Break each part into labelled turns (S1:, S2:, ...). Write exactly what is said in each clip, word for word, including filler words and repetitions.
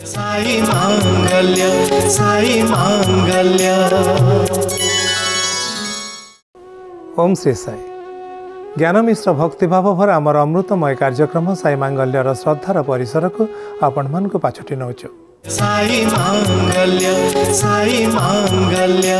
S1: साई मांगल्य साई मांगल्य।
S2: ओम श्री साई। ज्ञान मिश्र भक्तिभाव भर आमर अमृतमय कार्यक्रम साई मांगल्यर श्रद्धार परिसर को आपण मन को पाछटी नौचु।
S1: साई मांगल्य साई मांगल्य।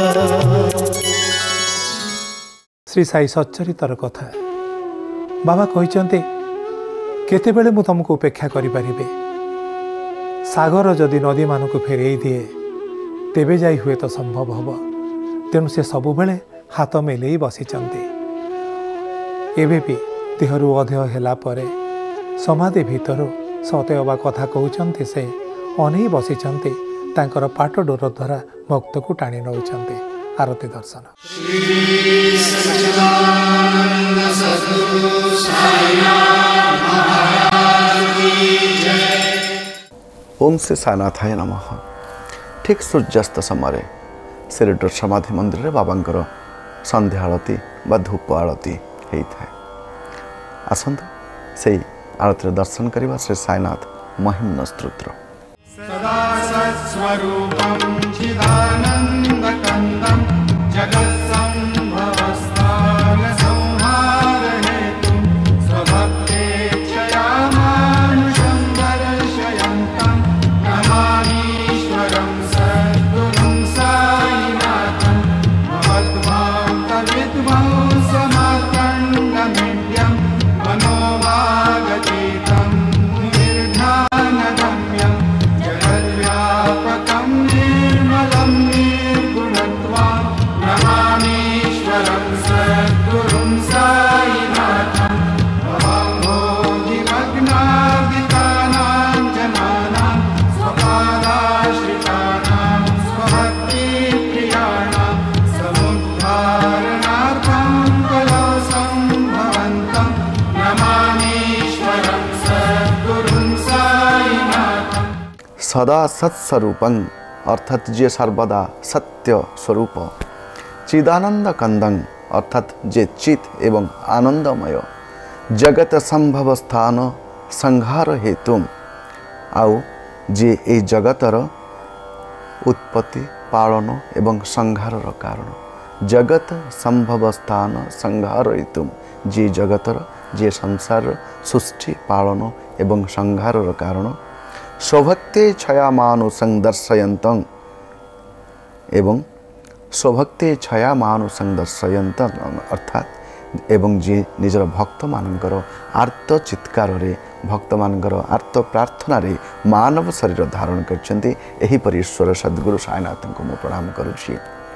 S2: श्री साई सच्चरितर कथा बाबा कहते केतेबेले मु तुमको उपेक्षा करि परिबे। सागर जदि नदी मान को फेरई दिए तेबे जाई हुए तो संभव हब। तेणु से सबु बेले हाथ मेले बसिचंती। एबे भी देहरु अध्यय हेला परे समाधि भितरु सते अबा कथा कहउचंती से अनै बसिचंती। तांकर पाट डोर द्वारा भक्त को टाणी नउचंती। आरती दर्शन।
S1: श्री सच्चिदानंद सद्गुरु साईनाथ महाराज की जय।
S3: ओम श्री साईनाथाय नमः। ठीक सूर्यास्त समय सिरिडर समाधि मंदिर रे बाबांकर संध्या आरती बा धूप आरती होता है। आसतु से आरती दर्शन करवा श्री साईनाथ महिम्न स्तोत्र।
S1: सदा सत्स्वरूपं चिदानन्दकन्दं जगत्सम्भवस्थान संहारहेतुं स्वभक्तेच्छया मानुषं दर्शयन्तं नमामीश्वरं सद्गुरुं साईनाथं महद्भान्तविद्वं समार्तण्डमीड्यं मनोभागतीतं निर्धानगम्यं जगद्व्यापकं निर्मलं निर्गुणत्वं नमामीश्वरं सद्गुरुं साईनाथं भवाम्भोधिमग्नादितानां जनानां स्वपादाश्रितानां स्वभक्तिप्रियाणां समुद्धारणार्थं कलौ सम्भवन्तं नमामीश्वरं सद्गुरुं साईनाथं।
S3: सदा सत्स्वरूपं अर्थात जे सर्वदा सत्य स्वरूप। चिदानंद कंदं अर्थात जे चित एवं आनंदमय। जगत संभव स्थान संहार हेतु आउ जे ए जगतर उत्पत्ति पालन एवं संहार कारण। जगत संभव स्थान संहार हेतु जे जगतर जे संसार सृष्टि पालन एवं संहार कारण। स्वभक्ते छया मानुषं दर्शयन्तं एवं स्वभक्ते छया मानुषं दर्शयन्तं अर्थात एवं जे निजर भक्त मानकर आर्त चित्कार रे भक्त मानकर आर्त प्रार्थना रे मानव शरीर धारण करछन्ति। एही पर ईश्वर सद्गुरु साईनाथ को मु प्रणाम करुछि।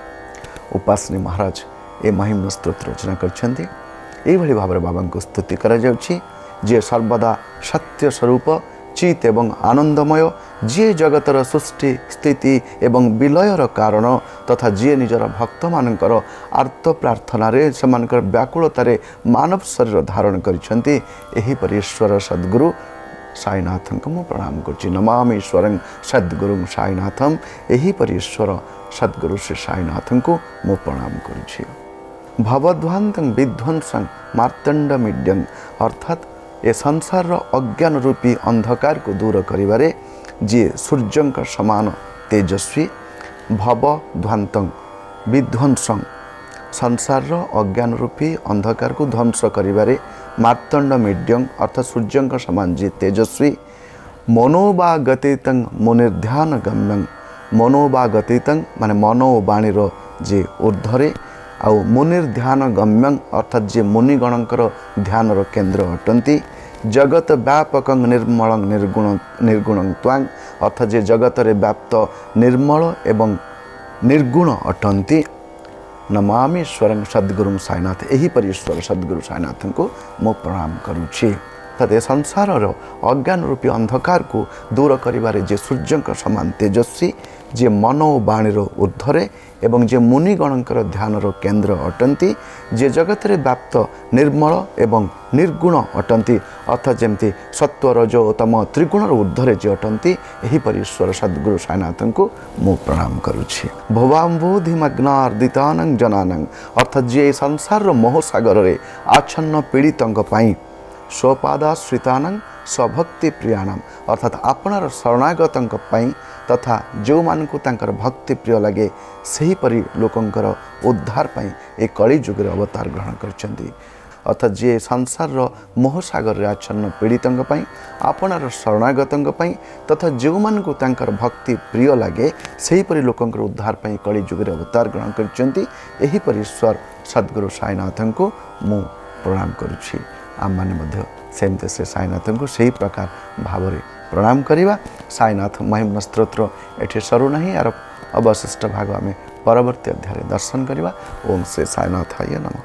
S3: उपासनी महाराज ए महिम्न स्तोत्र रचना करछन्ति। एही भली भाबरे बाबा को स्तुति करा जाउछि जे सर्वदा सत्य स्वरूप चित एवं आनंदमय। जे जगतर सृष्टि स्थिति एवं विलयर कारण तथा जे निजर भक्त मानकर आर्त प्रार्थना रे समानकर व्याकुलतार मानव शरीर धारण करिसेंती। एही पर ईश्वर सद्गुरु साईनाथं को मु प्रणाम करछि। नमामीश्वरं सद्गुरुं साईनाथं। एही पर ईश्वर सद्गुरु श्री साईनाथं को मु प्रणाम करछि। भवध्वान्तं विध्वंसं मार्तण्डमीड्यं अर्थात ए संसार अज्ञान रूपी अंधकार को दूर करिबारे जे सूर्यंक समान तेजस्वी। भव ध्वांतं विध्वंसं संसार अज्ञान रूपी अंधकार को ध्वंस करिबारे मार्तंड मीड्यं अर्थात सूर्यंक समान जे तेजस्वी। मनोवागतीतं मुनिर्ध्यान गम्यं। मनोवागतीतं माने मनो वाणीर जे ऊर्ध्वरे आउ मुनिर्ध्यान गम्यं अर्थात जे मुनिगणकर ध्यानर केन्द्र अटंती। जगत व्यापक निर्मल निर्गुण निर्गुण त्वांग अर्थात जे जगत रे व्याप्त निर्मल एवं निर्गुण अटंती। नमामीश्वरं सद्गुरुं साईनाथ। एही पर ईश्वर सद्गुरु साईनाथं को मो प्रणाम करुछि। तदे संसार अज्ञान रूपी अंधकार को दूर करिबारे जे सूर्यंक समान तेजस्वी जे मन और वाणीर ऊर्ध्वरे एवं जे मुनिगणकर ध्यानर केन्द्र अटंती। जे जगत रे व्याप्त निर्मल एवं निर्गुण अटंती अर्थात जमती सत्व रज तम त्रिगुणर ऊर्ध्वरे जे अटंती। एही पर ईश्वर सद्गुरु साईनाथं को मु प्रणाम करुछि। भवाम्बोधिमग्नार्दितानं जनानं अर्थात जे संसार मोहसागर रे आच्छन्न पीड़ितंक पई स्वपादाश्रितानं स्वभक्ति प्रियाणाम अर्थात आपणार शरणागतों तथा जो मानकु तांकर भक्ति प्रिय लगे सेहीपरि लोकंकर उद्धार पाई ए कली जुग अवतार ग्रहण करछन्ति। अर्थात जी संसार मोहसागर आच्छन्न पीड़ितों आपणार शरणागतों तथा जो मानकु तांकर भक्ति प्रिय लगे सेहीपरि लोकंकर उद्धार पाई कली जुग अवतार ग्रहण करछन्ति। एहीपरि ईश्वर सद्गुरु साईनाथन को मु प्रणाम करुछि। आम माने मध्य सेमते से साईनाथन को सही प्रकार भाव प्रणाम करिवा। साईनाथ महिमा स्तोत्र एठी सरू नहीं यार अवशिष्ट भाग आम परवर्ती अध्याय दर्शन करिवा। ओम श्री साईनाथाय नमः।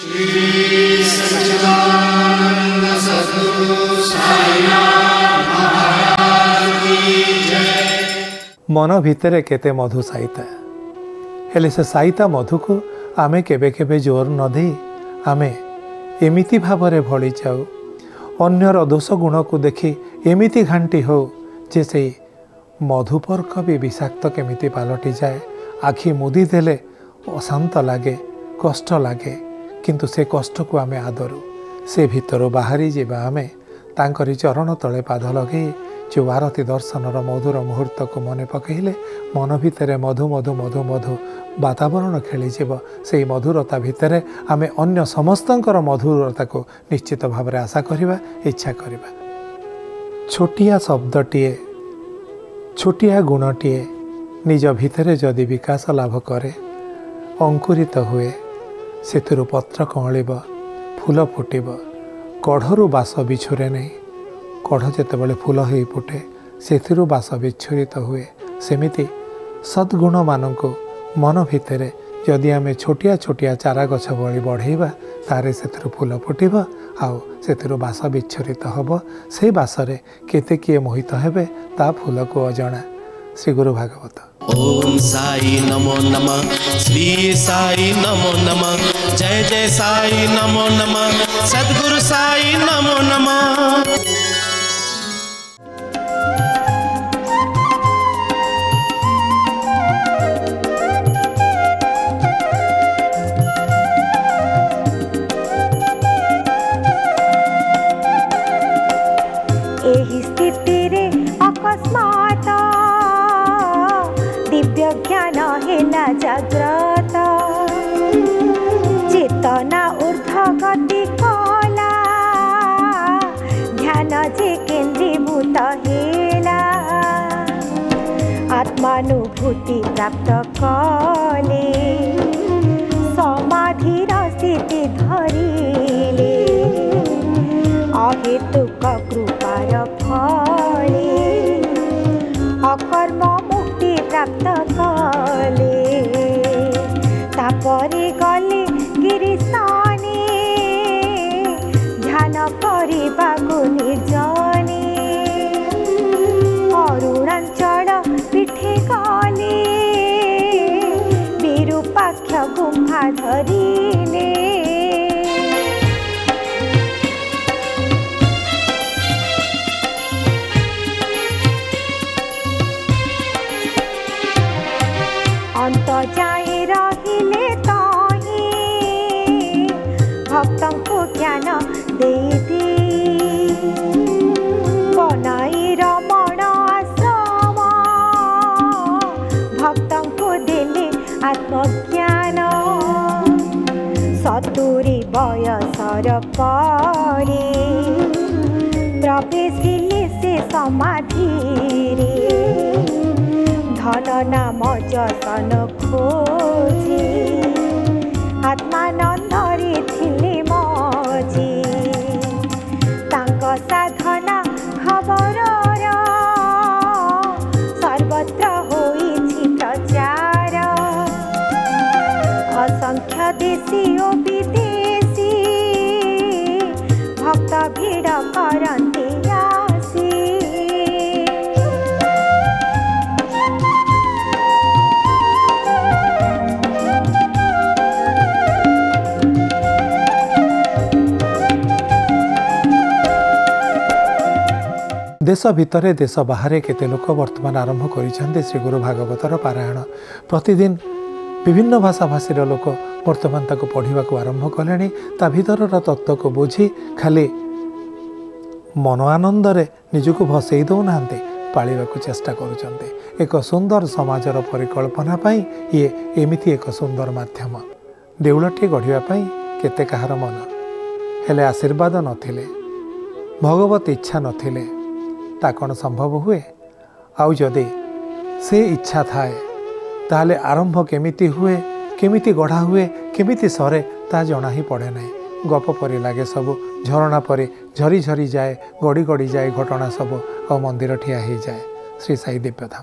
S2: मन भितर केते मधु साईता हेले से साईता मधु को आमे केबे केबे जोर न दे आमे एमिति भावरे भली जाऊ अन्यर दोष गुण को देखी एमिति घांटी हो जे से मधुपर्क भी विषाक्त केमिति पालटि जाए। आखि मुदी देले अशांत लागे कष्ट लागे किंतु से कष्ट को आमे आदरू से भितर बाहरी जीवा आमे तांकरी चरण तले पाद लगे जो आरती दर्शनर मधुर मुहूर्त को मन पकईले मन भितर मधु मधु मधु मधु वातावरण खेलीजीव से मधुरता भितर आमे अन्य समस्तंकर मधुरता को निश्चित भाव में आशा करिबा इच्छा करिबा। छोटिया शब्दटीए छोटिया गुणटीए निज भितर जदि विकास लाभ करे अंकुरित हुए सेथिरु पत्र कअंलिब फूल फुटिब कढ़रू बास बिछुरे नहीं कढ़ जेतेबेले फूल हो फुटे सेथिरु बास विच्छुरित हुए सेमिति सद्गुण मानक मन भितर जदि आमे छोटिया छोटिया चारा गछ भली बढ़ेबा तारे सेथिरु फूल फुटिब आउ सेथिरु बास विच्छुरित हब से बासरे केते किए मोहित हेबे ता फूल को अजणा। श्री गुरु भागवत।
S4: ओम साई नमो नमः श्री साई नमो नमः जय जय साई नमो नमः सद्गुरु साई नमो नमः।
S5: एही स्थिति रे अकस्मात दिव्य ज्ञान हेला जाग्रत चेतना ऊर्ध्व गति कला ध्यान जे केन्द्रीभूत हेला आत्मानुभूति प्राप्त कले समाधिर स्थिति धरिले अहेतुक कृपार फले अकर्म मुक्ति प्राप्त कले तापरे गले गिरिस्थाने ध्यान करिबाकु निर्जने अरुणाचल पीठे गले विरूपाक्ष गुम्फा धरिले अंत जाए रहिले ताही भक्तों को ज्ञान दे दे बनाई रमण आश्रम भक्तों को देले आत्मज्ञान सतुरी बयसर परे प्रवेशिले से समाधि रे धन नाम जसन खोजी आत्मानंदरे थिले मजी तांक साधना खबर सर्वत्र होइछि प्रचार असंख्य देशी ओ विदेशी भक्त भीड़ करन्ति आसी।
S2: देश भितर देश बाहर केते लोक वर्तमान आरंभ करिसेंते श्री गुरु भागवतर पारायण प्रतिदिन विभिन्न भाषा भाषीर लोक वर्तमान ताको पढ़िबा को आरंभ कलेनी ता भितरर तत्व को बुझी खाली मन आनंदरे निजको भसई दौना पालिबाकु चेष्टा करुचंते। एक सुंदर समाजर परिकल्पना पाई ये एमिति एक सुंदर माध्यम। देउलटी गढ़िया पाई केते कहार मन हेले आशीर्वाद नथिले भगवत इच्छा नथिले ता कौन संभव हुए? आउ जदि से इच्छा थाए ताहले आरंभ केमिति हुए, केमिति गढ़ा हुए, केमिति सरे ता जना ही पड़े नहीं। गप परी लगे सब झरणा परी झरी झरी जाए, गड़ी गड़ी जाए घटना सब और मंदिर ठिया हो जाए। श्री साई दिव्यधाम।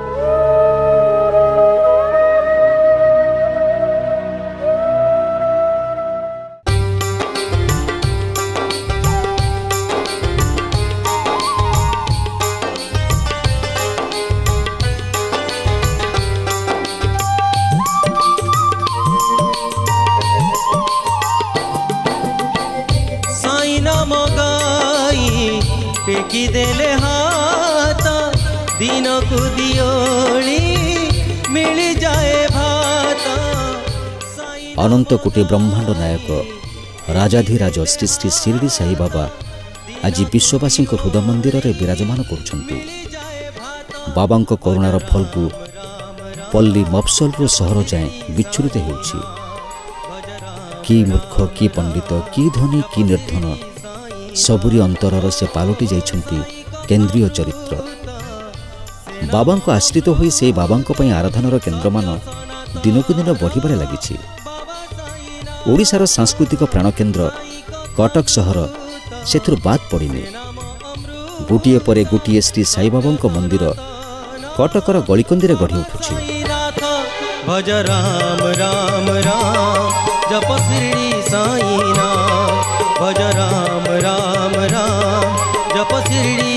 S4: टेकी देले हाथ दिन को दियोली मिल जाए भात।
S6: अनंत कोटि ब्रह्मांड नायक राजाधिराज श्री श्री शिरडी साई बाबा आज विश्ववासी हृदय मंदिर रे विराजमान करुछंती। बाबा करुणार फल को पल्ली मफसल रो सहर जाए विच्छुरित होउछि। की मूर्ख, की पंडित, की धनी, की निर्धन सबुरी अंतरर से पालटि जाइछंती केंद्रीय चरित्र। बाबा को आश्रित होई से बाबा पई आराधनार केन्द्रमान दिनकु दिन बढ़िबारे लागिछि। ओडिशार सांस्कृतिक प्राणकेन्द्र कटक सहर सेथुर बात पड़िनी। गोटिए परे गोटिए श्री साई बाबा मंदिर कटकर गलिकंदीरे गढ़ी उठुछि।
S4: भज राम राम राम जप शिरडी साईनाथ, भज राम राम राम जप शिरडी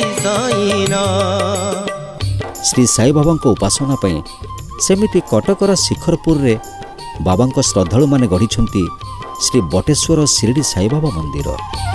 S4: साईनाथ।
S6: श्री साई बाबा उपासना पई सेमिति कटकर शिखरपुर रे बाबा श्रद्धालु माने गढ़ी श्री बटेश्वर शिरडी साई बाबा मंदिर।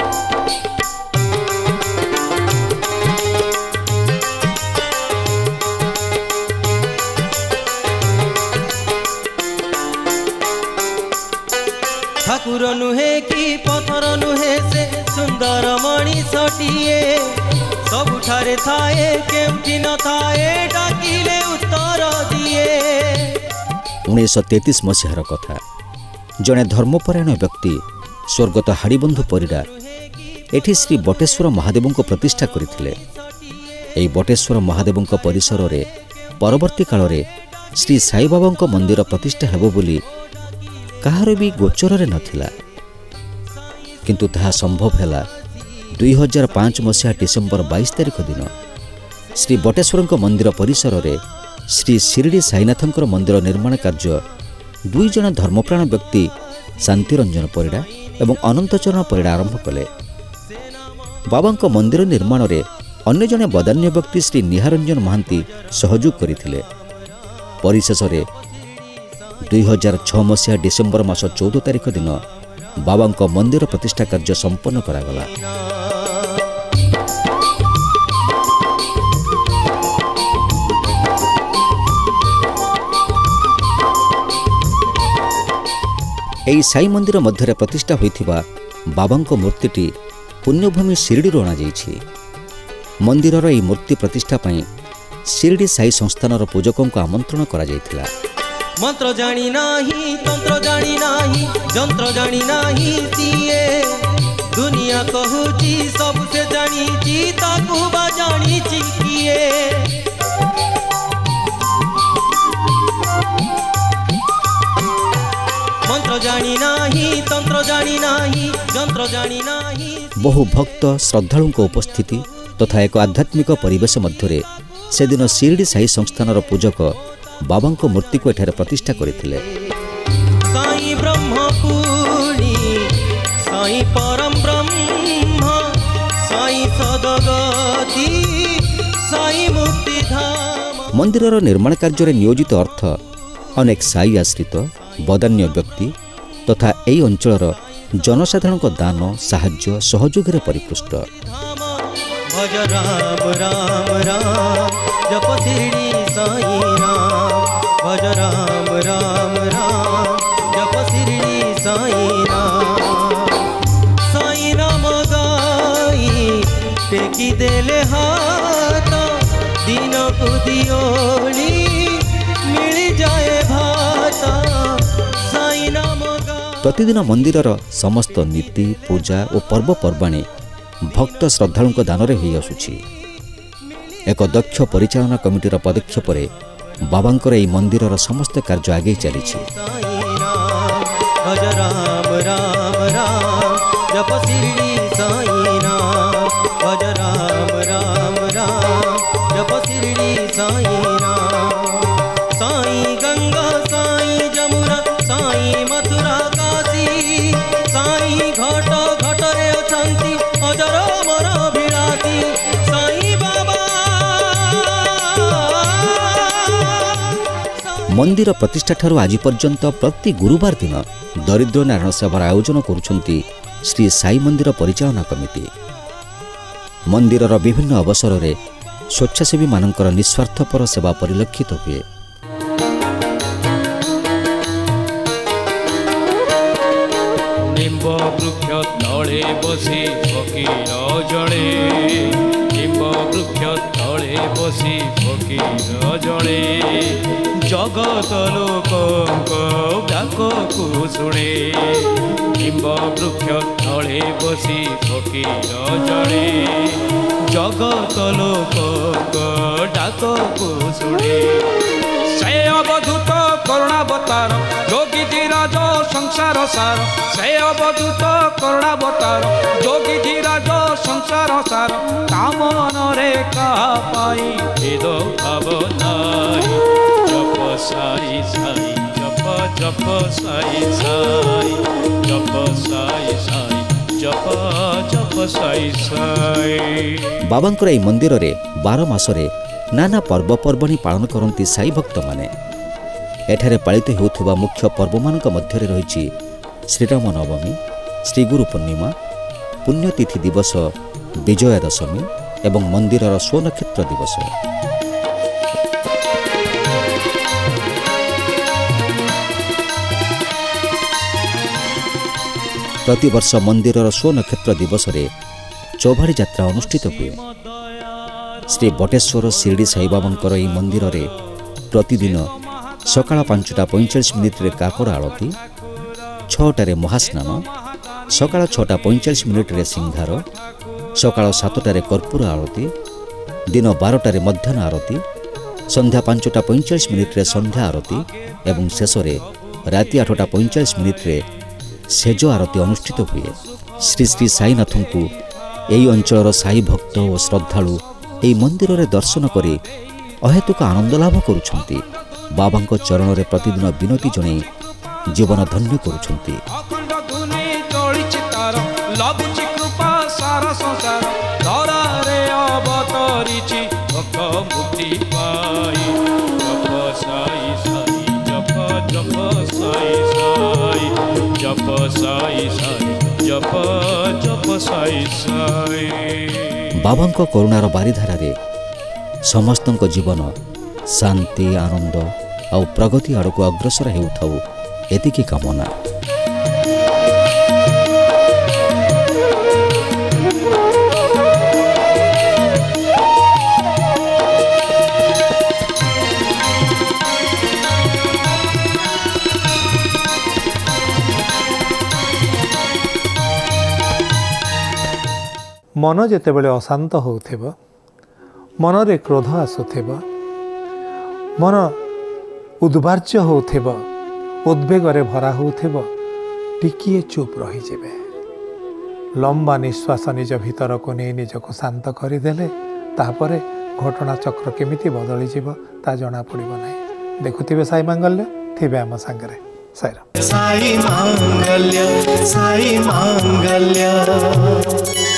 S4: ठाकुर नुहे कि पथर नुहे से सुंदर मणिषटिए सबुठारे थाए केमति न थाए डाकिले उत्तर दिए।
S6: उन्नीस तैंतीस मसीहार कथा। जड़े धर्मपरायण व्यक्ति स्वर्गत हाड़ीबंधु परिडा एठी श्री बटेश्वर महादेव को प्रतिष्ठा करथिले। एई बटेश्वर महादेव परिसर रे परवर्ती काल रे श्री साई बाबा मंदिर प्रतिष्ठा हेबो बोली कहार भी गोचर रे नथिला, किंतु ताहा संभव हैला दुई हजार पांच मसीहा डिसेम्बर बाईस तारिख दिन श्री बटेश्वर मंदिर परिसर रे श्री शिरडी साईनाथंकर मंदिर निर्माण कार्य दुई जन धर्मप्राण व्यक्ति शांतिरंजन परिडा एवं अनंतचरण परिडा आरंभ कले। बाबा मंदिर निर्माण रे अन्य जने बदान्य व्यक्ति श्री निहारंजन महांती सहयोग करथिले। परिशेष रे दुई हजार छह मसीहा डिसेम्बर मास चौदह तारिख दिन बाबा मंदिर प्रतिष्ठा कार्य संपन्न करागला। एई साई मंदिर मध्य प्रतिष्ठा होइथिबा बाबा मूर्तिटी पुण्यभूमि शिरडी अणा जाइछि। मंदिरर एई मूर्ति प्रतिष्ठा पई शिरडी साई संस्थानर पूजकों को आमंत्रण करा जाइथिला।
S4: मंत्र जानी नाही, तंत्र जानी नाही, जंत्र जानी नाही, सिए दुनिया कहूची सबसे जानी ताकू बा जानी किए। मंत्र जानी नाही, तंत्र जानी नाही, जंत्र जानी नाही।
S6: बहु भक्त श्रद्धालुओं उपस्थिति तथा एक आध्यात्मिक परिवेश मध्य से दिन शिरडी साई संस्थानर पूजक बाबा को मूर्ति को एठारे प्रतिष्ठा करथिले।
S4: साई ब्रह्म पूर्णी, साई परम ब्रह्म, साई सदगति, साई मुक्ति धाम।
S6: मंदिरर निर्माण कार्य रे नियोजित अर्थ अनेक साई आश्रित बदान्य व्यक्ति तथा एई अंचलर जनसाधारण दान साहाय्य सहयोग रे परिपुष्ट।
S4: भज राम राम राम जप शिरडी साईनाथ, भज राम राम राम जप शिरडी साईनाथ। साई नाम गाई ଟେକି ଦେଲେ ହାତ ଦିନକୁ ଦିଓଳି ମିଳିଯାଏ ଭାତ ସାଇ ନାମ ଗା।
S6: ପ୍ରତିଦିନ ମନ୍ଦିରର ସମସ୍ତ ନୀତି ପୂଜା ଓ ପର୍ବପର୍ବାଣୀ ଭକ୍ତ ଶ୍ରଦ୍ଧାଳୁଙ୍କ ଦାନରେ ହୋଇ ଆସୁଛି। ଏକ ଦକ୍ଷ ପରିଚାଳନା କମିଟିର ପଦକ୍ଷେପରେ ବାବାଙ୍କର ଏହି ମନ୍ଦିରର ସମସ୍ତ କାର୍ଯ୍ୟ ଆଗେଇ ଚାଲିଛି।
S4: भज राम राम राम जप शिरडी साई नाम भज राम राम राम जप शिरडी साई नाम साई गंगा साई जमुना साई मथुरा काशी साई घट घट रे अछंती अजर मर विलासी साई बाबा।
S6: मंदिर प्रतिष्ठा ठारू आज पर्यंत प्रति गुरुवार दिन दरिद्र नारायण सेवार आयोजन करुछंती श्री साई मंदिर परिचालना कमिटी। मंदिरर विभिन्न अवसर में स्वेच्छासेवी मानकर निस्वार्थपर सेवा परिलक्षित हुए।
S7: निम्ब वृक्ष तले बसी फकीर जड़े निम्ब वृक्ष तले बसी फकीर जड़े जगत लोक डाक को शुणे निम्ब वृक्ष तले बसी फकीर जड़े जगत लोक डाक को शुणे से अवधूत करुणावतार जोगी धीराज संसार सार से अवधूत करुणावतार जोगी धीराज संसार सार कामन रे कहा पाई भेद भाव नाई जप साई साई जप जप साई साई जप साई साई जप जप साई साई।
S6: बाबांकर এই মন্দিରରେ ବାର ମାସରେ नाना पर्वपर्वाणी पालन करती साई भक्त माने। एठारे पालित होउथुबा मुख्य पर्वमानक मध्यरे रहिछि श्रीराम नवमी श्रीगुरु पूर्णिमा पुण्यतिथि दिवस विजया दशमी एवं मंदिरर स्वनक्षत्र दिवस। प्रतिवर्ष मंदिरर स्वनक्षत्र दिवस रे चौभाड़ी यात्रा अनुष्ठित हुए। श्री बटेश्वर शिरडी साई बाबांकर यह मंदिर रे प्रतिदिन सकाळ पांचटा पैंचाश मिनिट रे काकड़ आरती छटारे महास्नान सकाळ छटा पैंचाश मिनिट रे सिंघार सकाळ सातटारे कर्पूर आरती दिन बारटारे मध्याह्न आरती संध्या पांचटा पैंचाश मिनिट रे संध्या आरती एवं शेष रे राति आठटा पैंचाश मिनिट रे सेज आरती अनुष्ठित हुए। श्री श्री साईनाथों को यही अंचल साई भक्त और श्रद्धालु यही मंदिर रे दर्शन करी अहेतुक आनंद लाभ करुछंती। बाबांको चरण रे प्रतिदिन विनती जणे जीवन धन्य करुछंती। बाबांको करुणार बारिधारा रे समस्तंको जीवन शांति आनंद और प्रगति आड़ को अग्रसर हेउथाउ एतिकी कामना।
S2: मन जेतेबेले अशांत होउथिबो मनरे क्रोध आसुथिबो मन उद्बार्य होउथिबो उद्वेगरे भरा होउथिबो टिकिए चुप रही जेबे लंबा निश्वास निज भीतर को नहीं निज को शांत करदेले तापरे घटना चक्र केमिति बदली जीवो ता जना पड़िबो नाही। देखुथिबे साई मांगल्य थिबे आम संगरे साई
S1: साई मांगल्य साई मांगल्य।